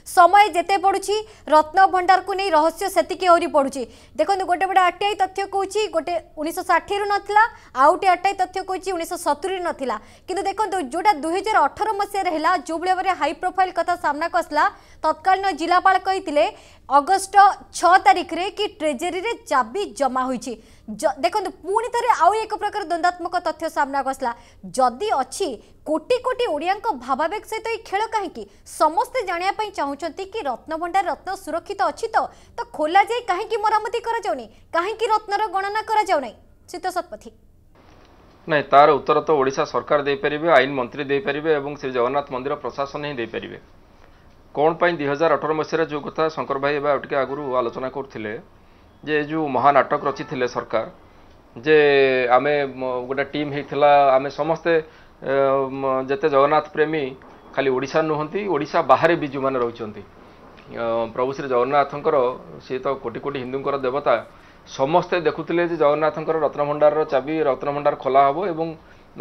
समय जेते पड़ुछि रत्न भंडार को नहीं रहस्य सेतिके ओरी पड़ुछि। देखो गोटे बड़े आरटीआई तथ्य कहूँ गोटे 1960 रु नथिला आउटे आरटीआई तथ्य कहूँ 1970 नथिला किंतु देखो जोटा 2018 मसीह है जो भाव हाई प्रोफाइल कथा सामना को आसला तत्कालीन जिलापाल कही अगस्ट 6 तारिख रे कि ट्रेजेरी रे चाबी जमा होईछि। देखो पुणी थे आउ एक प्रकार द्वंद्वात्मक तथ्य सामना को आसला जदि अच्छी कोटी कोटी ओडिया भावावेग सहित तो खेल कहीं समस्ते जानापी चाहते कि रत्न भंडार रत्न सुरक्षित अच्छी तो खोला जाए कहीं मरामती कहीं रत्नर गणना करा शीत शतपथी नहीं तार उत्तर तो ओडिशा सरकार दे परिबे आईन मंत्री दे परिबे एवं श्री जगन्नाथ मंदिर प्रशासन ही दे परिबे कौन पाई 2018 मसीह जो कथा शंकर भाई एवं आगु आलोचना करथिले जे जो महानाटक रची थिले सरकार जे आमे गोटे टीम होता आमे समस्ते जेते जगन्नाथ प्रेमी खाली ओडिशा नुहंती ओडिशा बाहर भी जो मैंने रही प्रभु श्री जगन्नाथंकर सी तो कोटी कोटी हिंदूंकर देवता समस्ते देखुले जगन्नाथंकर रत्नभंडार चाबी रत्नभंडार खोला हम एवं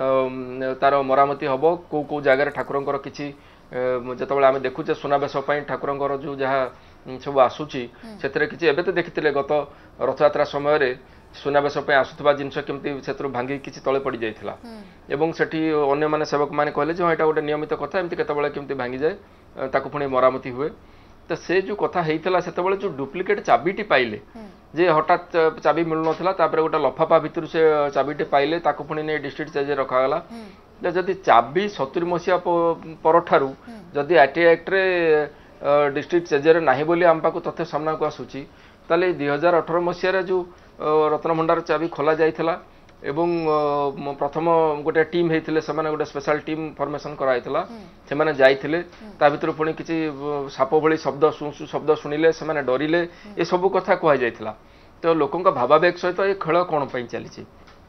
तार मरामती हम कौ कौ जगार ठाकुरंकर किछि जिते आम देखुचे सुनावेश ठाकुरंकर जो जहाँ सब आसूची से किसी एवं तो देखते गत रथयात्रा समय सुनावेश आसुवा जिनस केमती से भांगी किसी तले पड़ जाता एवं सेठी अन्य माने सेवक मैंने कहले जो यहाँ गोटे नियमित कथा एमती केतबेले भांगी जाए ताकू पुणी मरामती हुए तो से जो कथा होता से जो डुप्लिकेट चाबीटी पाइले जे हठात चाबी मिलू ना गोटे लफाफा भितर से चाबीटी पाइले ताकू पुणी नहीं डिस्ट्रिक्ट चार्ज रखागला जदि चाबी 70 मसीहा परठारू जदि आरटीआई एक्ट रे डिस्ट्रिक्ट चेजर ना बोली आम पाक तथ्य सामना को आसूची ताले 2018 मसीह जो रत्नभंडार चाबी खोला जाइथिला एवं प्रथम गोटे टीम होते से गोटे स्पेशल टीम फॉर्मेशन कराइला से जाइथिले ता भितर पुणी किसी साप भली शब्द शब्द शुणिले से डरिले ये सब कथा कह जाइथिला तो लोकों भावावेग सहित ये खेल कौन चली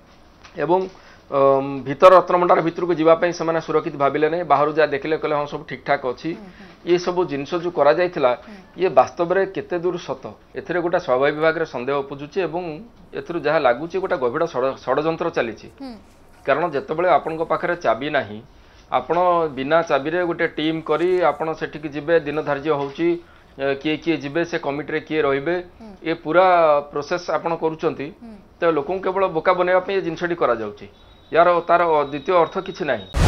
एवं भीतर रत्नभंडार भितर को जीवाई से सुरक्षित भाविले नहीं बाहर जहाँ देखले कहले हाँ सब ठीक ठाक अच्छी ये सब जिनस जो करा जाइथिला ये वास्तव में केते दूर सत एथिरे गोटे स्वाभाविक विभाग रे संदेह उपजुचे एवं एथिरु जहाँ लगुच गोटे गभीर षड्यंत्र चली कारण जितेबाला आपण पाखे चाबी ना आपण बिना चाबी रे गोटे टीम करी आपण सेठिक जिबे दिन धार्य होउची किए किए जिबे से कमिटी रे किए रहिबे ये पूरा प्रोसेस आपण करूचंती तो लोक केवल बोका बनैया पे जिनसटी करा जाउची यार तार द्वितीय अर्थ किछि नाही।